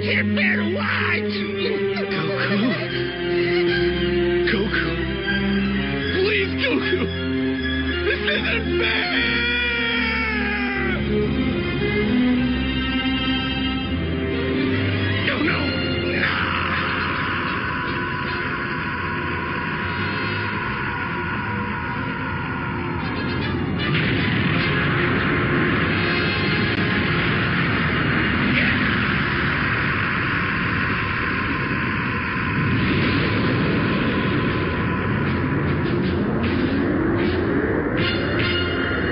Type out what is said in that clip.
can't bear to watch. Goku. Please, Goku. This isn't fair.